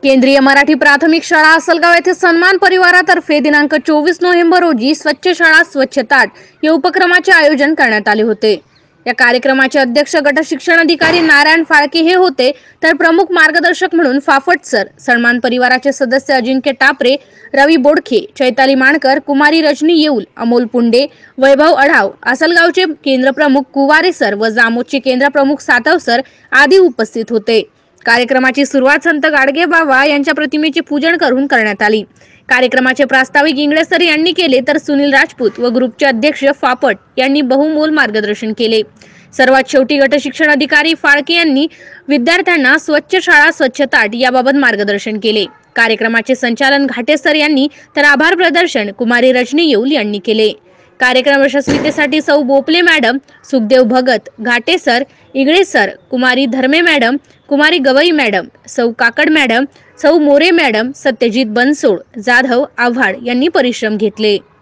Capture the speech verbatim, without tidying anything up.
केंद्रीय मराठी प्राथमिक शाळा असलगाव येथे सन्मान परिवारातर्फे दिनांक चोवीस नोव्हेंबर रोजी स्वच्छ शाळा स्वच्छ ताट या उपक्रमाचे आयोजन करण्यात आले होते। या कार्यक्रमाचे अध्यक्ष गट शिक्षण अधिकारी नारायण फाळके हे होते, तर प्रमुख मार्गदर्शक म्हणून फाफट सर, सन्मान परिवाराचे सदस्य अजिंक्य टापरे, रवी बोडखे, चैताली माणकर, कुमारी रजनी येऊल, अमोल पुंडे, वैभव अढाव, असलगावचे केंद्र प्रमुख कुवारे सर व जामोदचे केंद्र प्रमुख सातव सर आदी उपस्थित होते। कार्यक्रमाची सुरुवात संत गाडगे बाबा यांच्या प्रतिमेचे पूजन करून करण्यात आली। कार्यक्रमाचे प्रास्ताविक इंगळे सर यांनी केले, तर सुनील राजपूत व ग्रुपचे अध्यक्ष फापट यांनी बहुमोल मार्गदर्शन केले। सर्वात शेवटी गट शिक्षण अधिकारी फाळके यांनी विद्यार्थ्यांना स्वच्छ शाळा स्वच्छ ताट याबाबत मार्गदर्शन केले। कार्यक्रमाचे संचालन घाटे सर यांनी तर आभार प्रदर्शन कुमारी रजनी येऊल यांनी केले। कार्यक्रम यशस्वीतेसाठी सौ Bopale madam, Sukhdev Bhagat, Ghate sir, Igale sir, कुमारी धर्मे मॅडम, कुमारी गवई मॅडम, सौ काकड मॅडम, सौ मोरे मॅडम, सत्यजित बनसोड, जाधव आव्हाड यांनी परिश्रम घेतले।